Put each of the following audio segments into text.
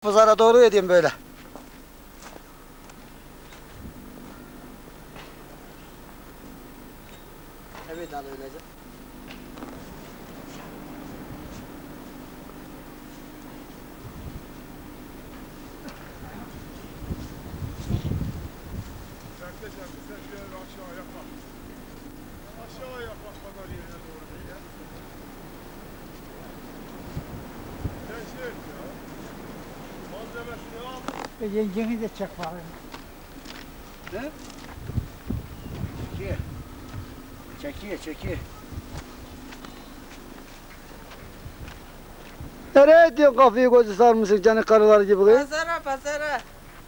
pazara doğru edeyim böyle. Evet al öylece. Sen şöyle aşağıya bak. Aşağıya bak pazar yerine doğru değil ya. Sen şey et ya. Malzemesini al. Yengeni de çek bakayım. Ne? Çekiyor. Nereye ediyorsun kafayı gözü sarmışsın canı karılar gibi kız? Pazara.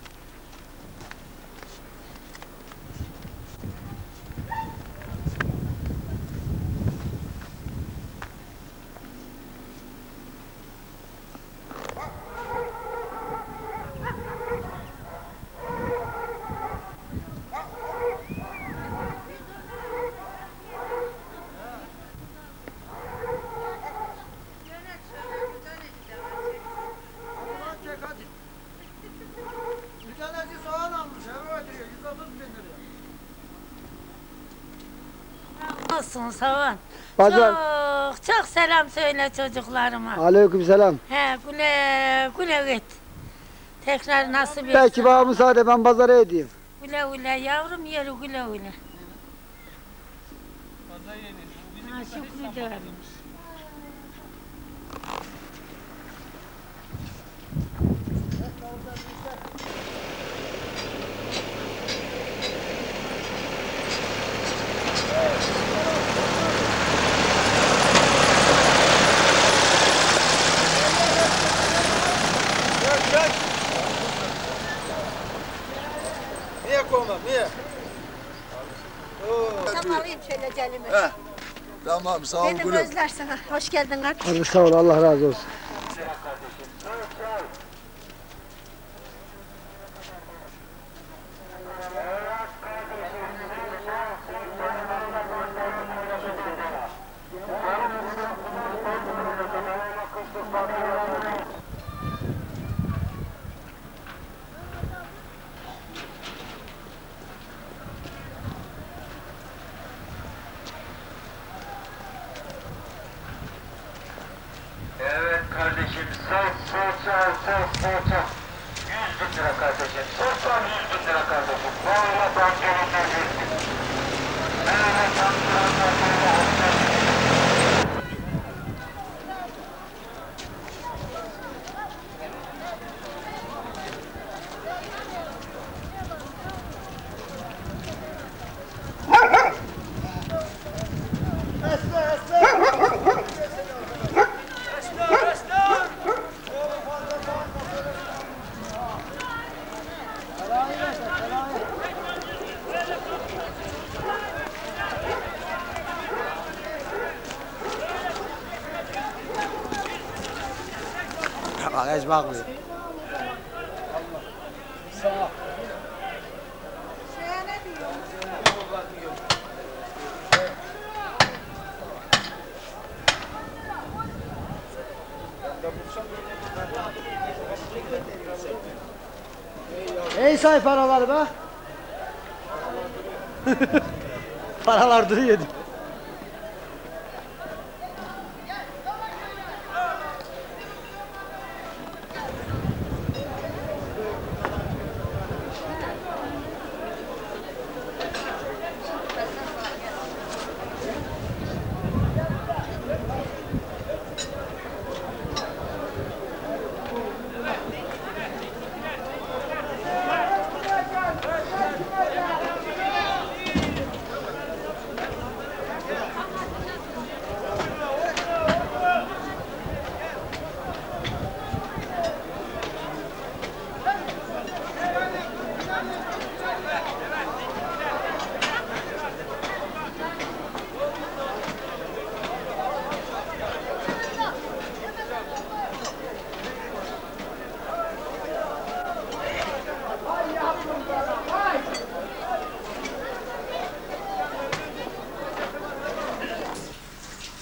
Olsun sağ ol. Pazar. Çok selam söyle çocuklarıma. Aleykümselam. He güle git. Tekrar nasip etsin. Belki bana müsaade ben pazara edeyim. Güle yavrum yürü güle. Ha Şükrü gelmiş. Niye kovmam, niye? Tamam alayım şöyle Celimi. Tamam sağ ol Benim gülüm. özler sana. Hoş geldin kardeşim. Hadi sağ ol, Allah razı olsun. Evet kardeşim, salça. 100.000 lira kardeşim, salça 100.000 lira kardeşim. Böyle pancarına girsin. Böyle pancarına Bagaj bakmıyor. Ey say paraları be. Paralar duruyor.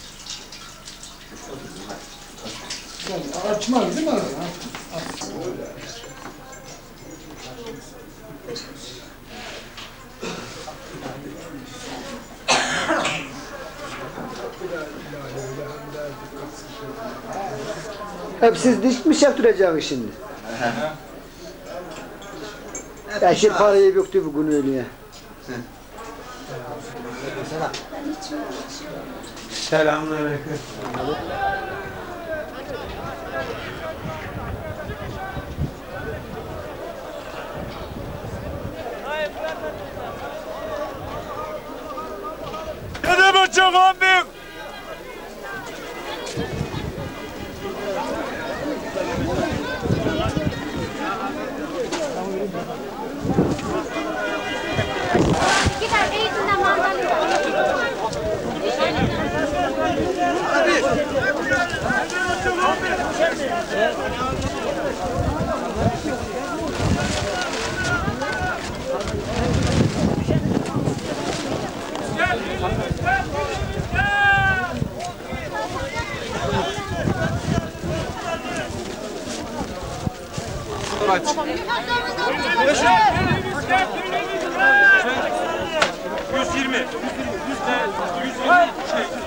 Açmaz değil mi? Hep siz diş mi çektireceksiniz şimdi? Eşi parayı büktü bugün öyle. Selamünaleyküm. Ne demek çok abi? Gider eğitimden mandalina. Kaç? 120. 120 şey.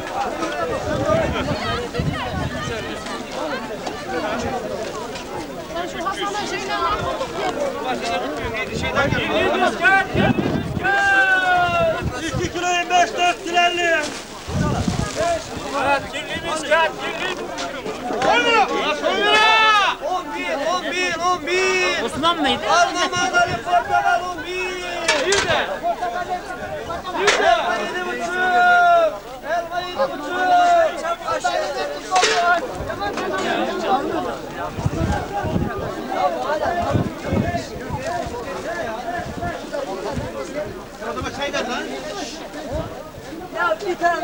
Şu Hasan'ın şeyini anlattık ya. 2 kilo 25, 4 kilo 50. Evet, kirlimiz gel, kirlimiz. 10 lira! 11. Osman mıydı? Alma madalya portakal 11. 100 de. 100 de. Elma 7,5. Elma 7,5. Ya bir tane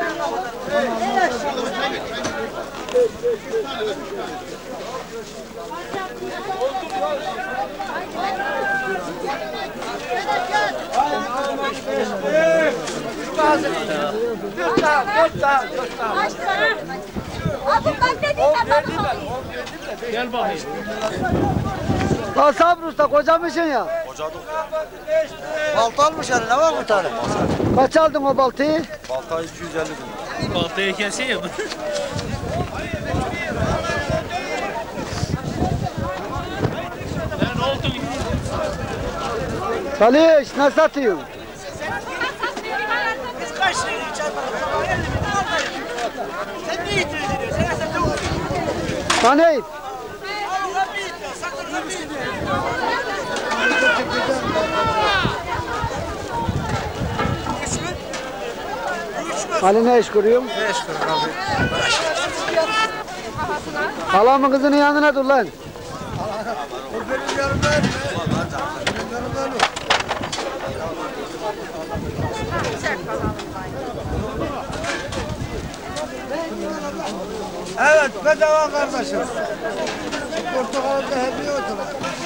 Gel bakayım. Lan Sabri Usta kocamışsın ya. Balta almış yani ne var bir tane? Kaç aldın o baltayı? Balta 250 bin. Baltayı keseyim. Ne oldu? Çalış nasıl satıyorsun? Sen niye itiraz ediyorsun? Sen ne oluyorsun? Tanıyın. Ali ne iş kuruyorsun? Ne iş kuruyor abi? Halamın kızının yanına dur lan. O benim yanımda mı? Benim yanımda mı? Evet bedava kardeşim. Portakalı da hediye otur.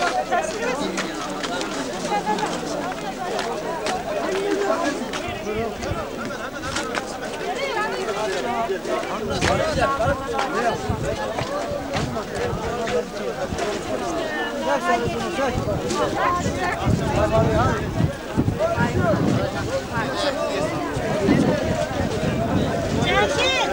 Cekil.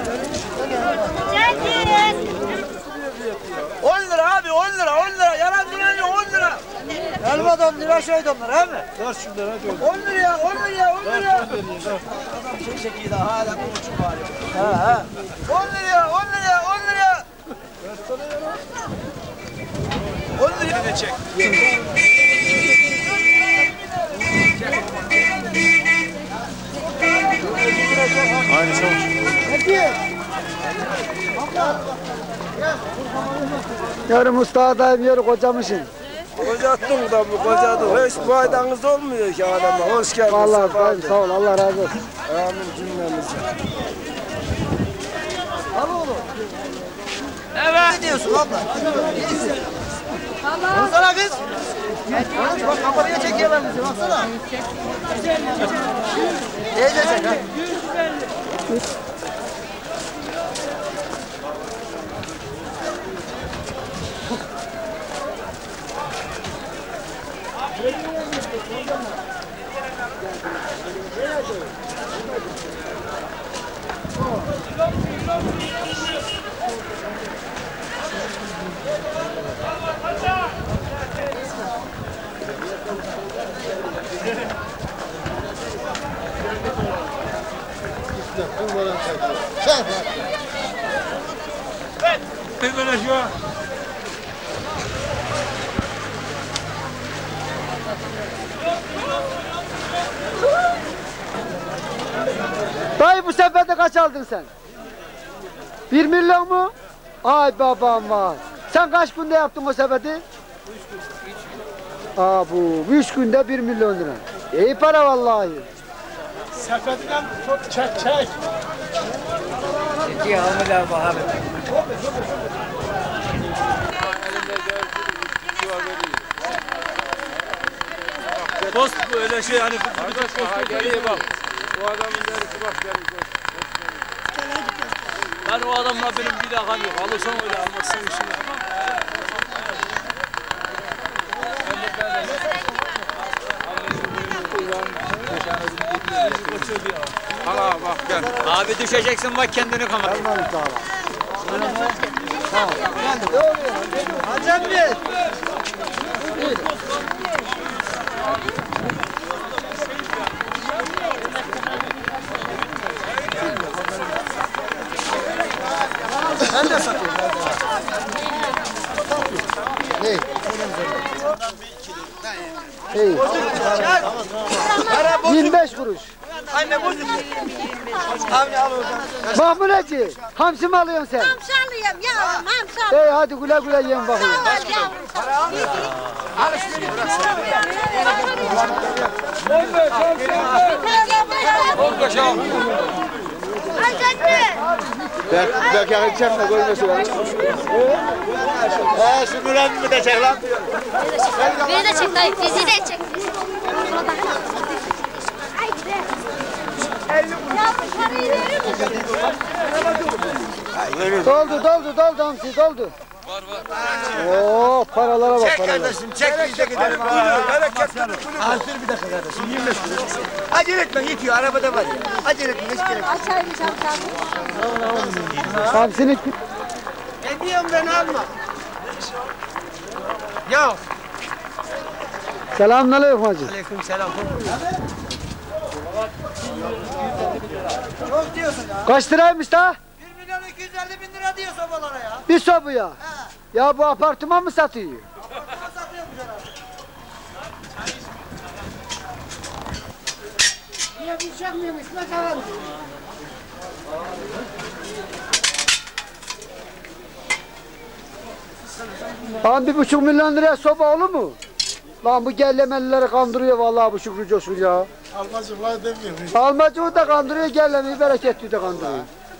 Cekil. 10 lira abi 10 lira 10 lira. Yalan dünyayı 10 lira. Elma 10 lira şey de onlar he mi? 10 liraya 10 liraya 10 liraya. Şey şekilde hala bu buçuk var. 10 liraya 10 liraya 10 liraya. 10 liraya da çek. Aynı sonuç. Yarın Mustafa'dayım yarın kocamışsın. Kocattım da bu kocadı. Hiç faydanız olmuyor ki adama. Hoş geldin. Vallahi sefa dayım, sağ ol Allah razı olsun. Amin cümlemize. Ne diyorsun abla? Baksana kız. Bak kameraya çekiyorlar bizi baksana. Teyze çek ha. aldın sen? 1 milyon mu? Ay babam var. Sen kaç günde yaptın o sepeti? 3 gün. Aa bu 3 günde 1 milyon lira. İyi para vallahi. Sepetinden tut çek. Çekiyor Ahmet abi. Dost öyle şey hani dost geliyor bak. O adamın derisi bak geliyor. Ben o adamla benim bir alakam yok. Alırsan öyle almazsan işine. Hala bak gel. Abi düşeceksin bak kendini kapat. Hacem Bey. Ben de satıyorum. Hey. Hey. 25 kuruş. Anne bu. Avni al oradan. Mahmudeci, hamsi mi alıyorsun sen? Hamsi alıyorum yavrum hamsi Hey hadi güle güle yiyin bakayım. Belki içeceğim de koyması var. Şu Müren'i de çek lan. Beni de çek dayı, bizi de çek. Doldu hamsi doldu. Oo paralara bak Çek paralara. kardeşim çek biz de gidelim. Hazır bir dakika kardeşim 25 kuruş. Acele etme yetiyor arabada var ya. Acele etme hiç gerek yok. Açaymış hamsi. Hamsini Ne diyorum ben alma. Ya. selamünaleyküm hacı. Aleyküm selam. Çok diyorsun ya. Kaç liraymış da? 1 milyon 250 bin lira diyor sobalara ya. Bir sobuya. Ya bu apartman mı satıyor? Satıyormuş herhalde. Niye bir çekmiyormuş bakalım. Lan 1,5 milyon liraya soba olur mu? Lan bu gellemelileri kandırıyor vallahi bu Şükrü Coşkun ya. Almacıklar demiyor. Almacığı da kandırıyor, gellemeyi bereketli de kandırıyor.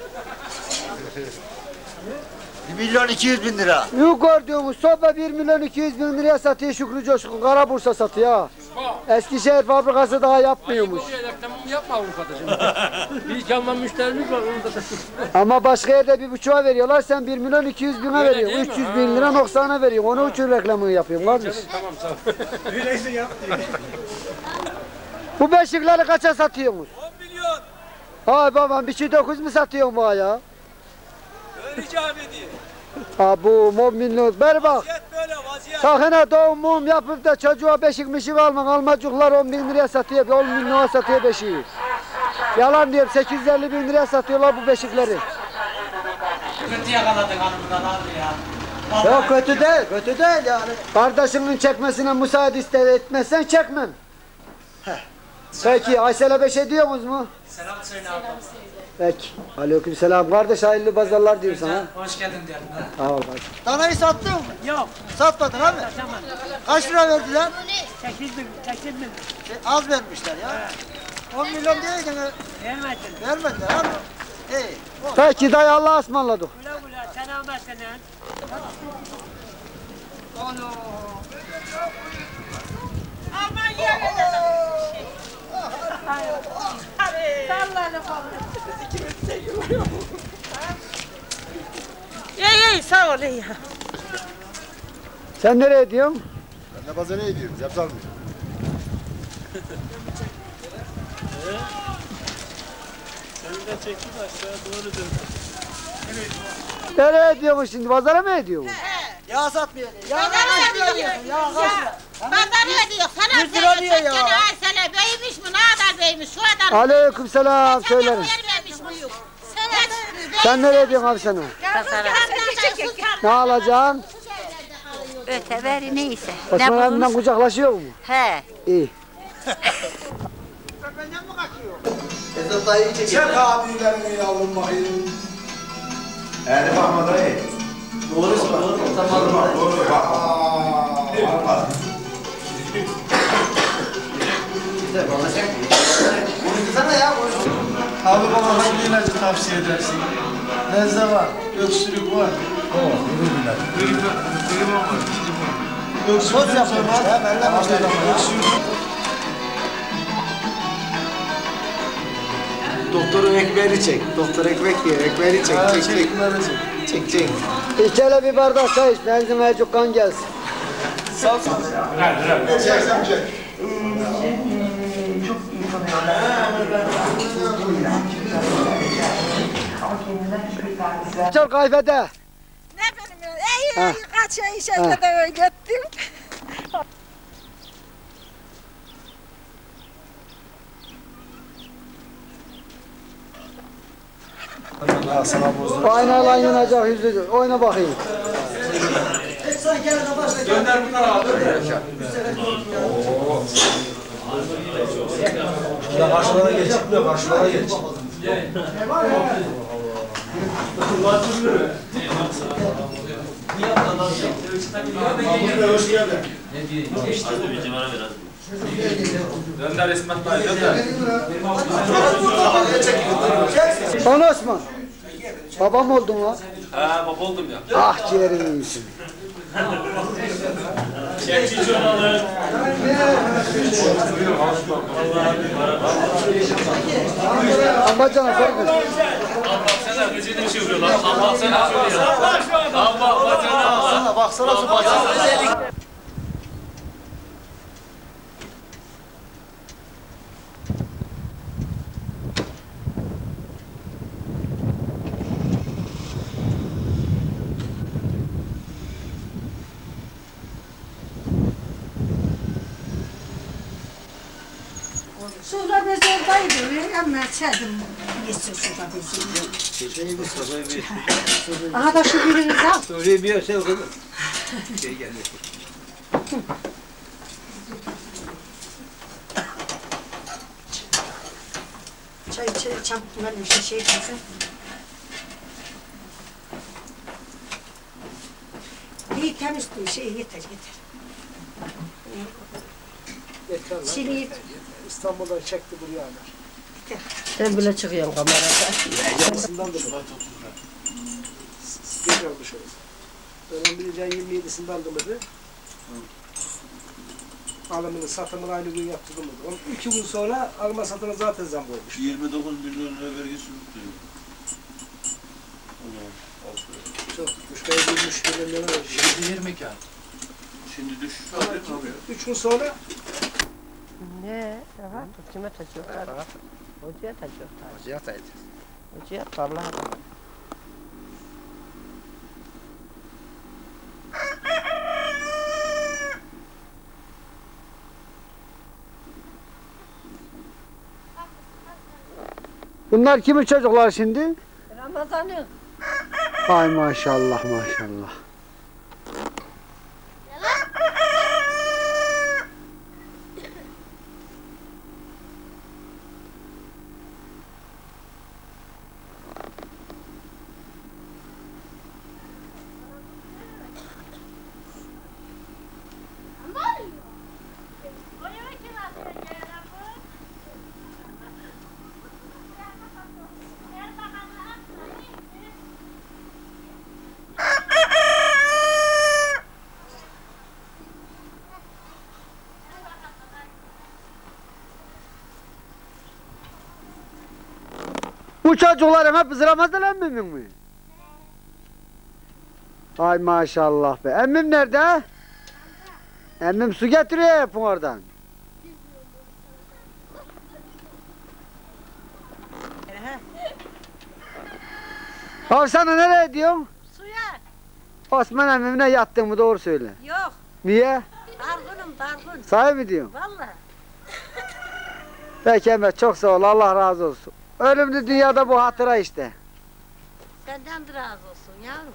1 milyon 200 bin lira. Yok gördüğümüz soba 1 milyon 200 bin liraya satıyor Şükrü Coşkun. Karabursa satıyor ha. Eskişehir fabrikası daha yapmıyormuş. Yapma Avrupa'da şimdi. Bir canlı müşterimiz var onu da. Ama başka yerde 1,5'a veriyorlar, sen 1 milyon 200 bine veriyorsun. 300 bin lira noksana veriyorsun. Onun için reklamını yapıyorum kardeş. Tamam sağ ol. Öyleyse yap diyor. Bu beşikleri kaça satıyorsunuz? 10 milyon. Ay babam bir şey 9 mu satıyorsun bana ya? Öyle cami diye. Ha bu 10 milyon. Ver bak. Vaziyet böyle vaziyet. Sakın ha doğum mum yapıp da çocuğa beşik mişik almak. Almacıklar 10 bin liraya satıyor, 10 bin liraya satıyor beşiği. Yalan diyorum, 850 bin liraya satıyorlar bu beşikleri. Kötü yakaladın hanımdan abi ya. Yok kötü değil yani. Kardeşinin çekmesine müsaade etmezsen çekmem. Peki Aysel'e bir şey diyor musunuz mu? Selam söyle abi. Peki. Aleykümselam kardeş, hayırlı pazarlar diyorum sana. Hoş geldin diyorum. Sağ ol kardeş. Danayı sattın mı? Yok. Satmadın abi. Kaç lira verdiler? 8 bin. Az vermişler ya. 10 milyon diye gene vermediler abi. İyi. Peki dayı Allah'a ısmarladık. Güle güle selamet Aman yerine. Sallanı İyi sağ ol iyi. Sen nereye diyorsun? Ben de pazara gidiyorum. Yapsal mı? Nereye diyorsun şimdi? Pazara mı ediyorsun? Yağ satmıyor. Yağ Pazara kaç lira ediyor. diyorsun? Yağ kaç lira? Pazara ediyor. Sana 100 lira diyor ya. Aysele beymiş mi? Ne kadar beymiş? Şu kadar. Aleykümselam söylerim. Vermemiş bu yük. Sen nereye diyorsun abi sana? Pazara. Ne alacaksın? Öteberi neyse. Osman abimden kucaklaşıyor mu? He. İyi. benden mi kaçıyor? Ezat dayı çek. Çek abilerini yavrum bakayım. Eğer bakma dayı. Doğru bak. Doğru bak. Konuşsana ya. Abi bana hangi ilacı tavsiye edersin? Nezle var, öksürük var. Grip var. Öksürükten sonra Doktorun ekmeğini çek. Doktor ekmek diyor. Ekmeğini çek. Çek. Çek. İç hele bir bardak çay iç. Benzin acık kan gelsin. sağ sağ. Çeksem çek. Çok kayfede. Ne benim ya? Kaç ay şeyde de öyle gittim. Aynalan yanacak yüzü. Oyna bakayım. Gönder bu tarafa. Karşılara geç. Karşılara geç. Hoş geldin. Gönder İsmet Bey, gönder. Son Osman. Babam oldun lan. Ha, baba oldum ya. Ah ciğerin iyisin. Ama canım korkun. Baksana, gözünü çeviriyorlar. Baksana, baksana. Baksana şu bacağına. Şurada mezardaydı. Ama çedim. Geçsin şurada bizim. Aha da şu birini al. Söyleyeyim bir şey yok. Şey geldi. Çay çabuk verin şey kızım. İyi temiz bir şey yeter. Şimdi İstanbul'dan çekti buraya kadar. Sen bile çıkıyorsun kamerada. Yarısından da geç olmuş o. Ben 11. ayın 27'sinde aldım dedi. Alımını satımını aynı gün yaptırdım dedi. 2 gün sonra alma satımı zaten zam olmuş. 29 milyon lira vergisi tutuyor. Çok tutmuş. Ben 23 milyon lira vermiş. Şimdi 20 kağıt. Şimdi düşüş 3 gün sonra Ne? Rahat ol. Kime taşıyor? Hocaya taşıyor. Hocaya sayacağız. Hocaya vallahi. Bunlar kimin çocuklar şimdi? Ramazan'ın. Ay maşallah maşallah. Bu çocuklar hep Ramazan emmimin mi? Ay maşallah be. Emmim nerede? Emmim su getiriyor hep oradan. Abi sana nereye diyorsun? suya. Osman emmimine yattın mı doğru söyle. Yok. Niye? Dargınım. Sahi mi diyorsun? Vallahi. Peki Emre çok sağ ol Allah razı olsun. Ölümlü dünyada bu hatıra işte. Senden de razı olsun yavrum.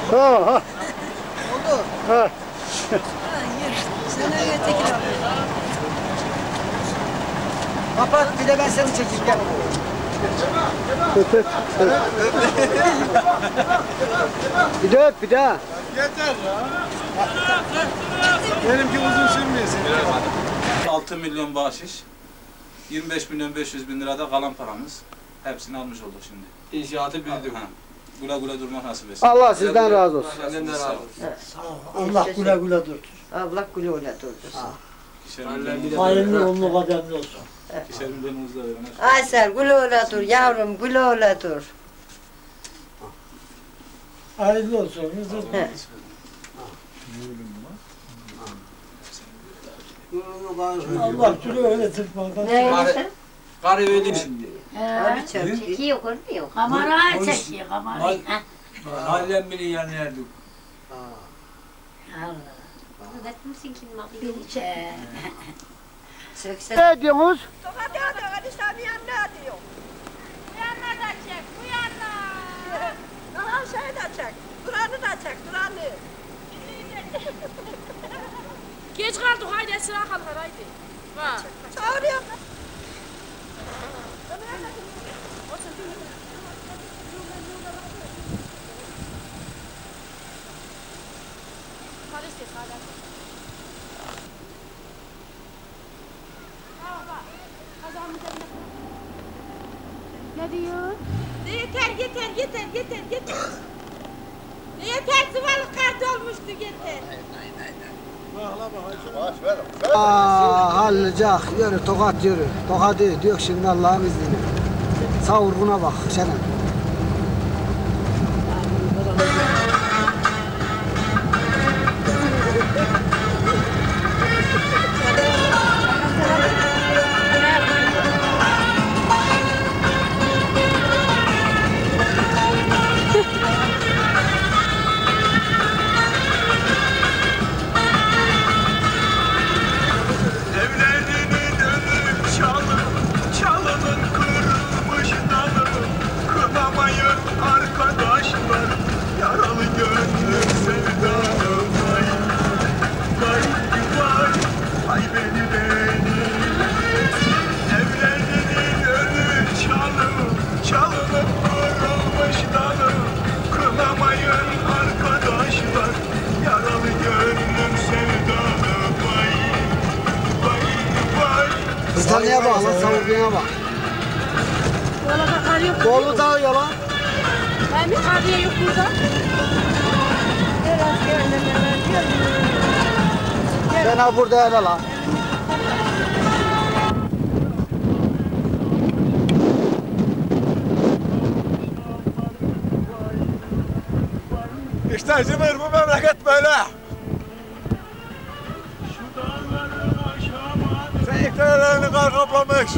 Ha ha. Oldu. Ha. Sen öyle tekil al. Kapat bir de ben seni çekeyim gel. Öp öp. Bir de öp bir de. Yeter ya. Benimki uzun sürmeyesin. 6 milyon bahşiş, 25 milyon 500 bin lirada kalan paramız. Hepsini almış olduk şimdi. İnşaatı bildik. Güle güle durmak nasip etsin. Allah sizden razı olsun. Senden de razı olsun. Allah güle güle dur. Allah güle güle dursun. Hayırlı uğurlu kademli olsun. Kişerimden uzla verin. Aysel güle güle dur yavrum güle güle dur. Hayırlı olsun. Allah güle öyle tırpandan. Neyse? Karı öyle şimdi. Abi çekiyor görmüyor. Kamerayı çekiyor kamerayı. Halen bile yanıyorduk. Bakmışsın kim bakıyor. Ne diyorsunuz? Geç kaldık haydi sıra kalkar haydi. Va. Çağırıyor. Ne diyor? Yeter. Yeter sıvalık kart olmuştu yeter. Hallayacak. Yürü tokat yürü. Tokadı diyor şimdi Allah'ın izniyle. Savurguna bak Şenem. Kızlarına bak lan savurguna bak. Orada kar yok. Bolu da yalan. Ben bir kariye yok burada. Sen ha burada hele lan. İşte Zümür bu memleket böyle. Sen iktidarlarını kar kaplamış.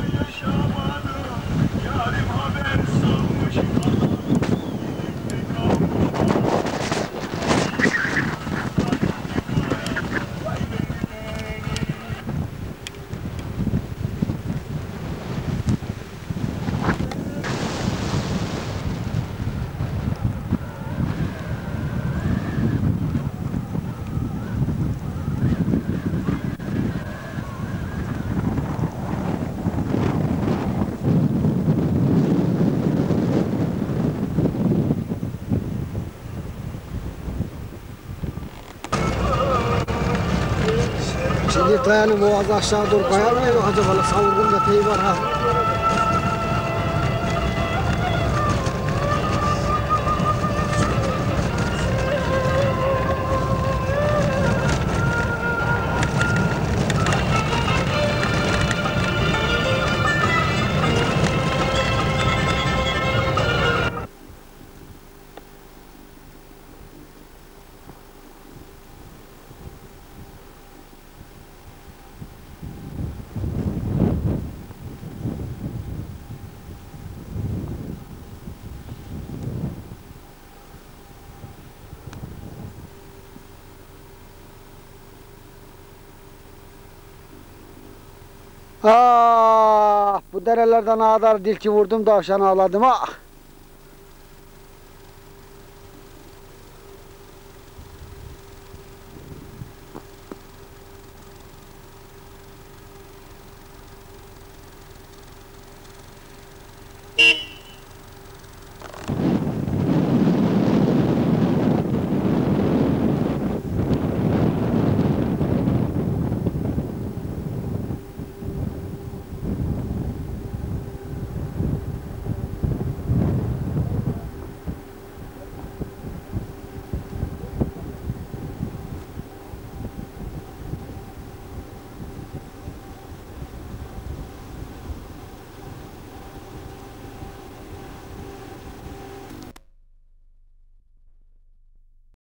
Şimdi dayanı boğazı aşağı doğru kayar mı acaba? Savurgun da teyi var ha. Ah, bu derelerden ağlar dilki vurdum tavşan ağladım ah.